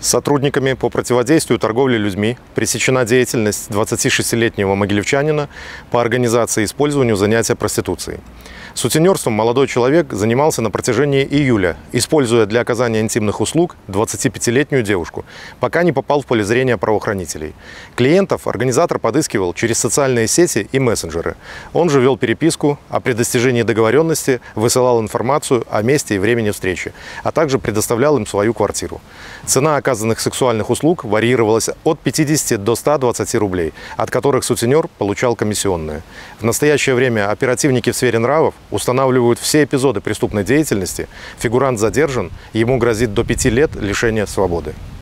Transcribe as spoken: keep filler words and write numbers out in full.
Сотрудниками по противодействию торговле людьми пресечена деятельность двадцатишестилетнего могилевчанина по организации и использованию занятия проституцией. Сутенерством молодой человек занимался на протяжении июля, используя для оказания интимных услуг двадцатипятилетнюю девушку, пока не попал в поле зрения правоохранителей. Клиентов организатор подыскивал через социальные сети и мессенджеры. Он же вел переписку, а при достижении договоренности высылал информацию о месте и времени встречи, а также предоставлял им свою квартиру. Цена оказанных сексуальных услуг варьировалась от пятидесяти до ста двадцати рублей, от которых сутенер получал комиссионные. В настоящее время оперативники в сфере нравов устанавливают все эпизоды преступной деятельности. Фигурант задержан, ему грозит до пяти лет лишения свободы.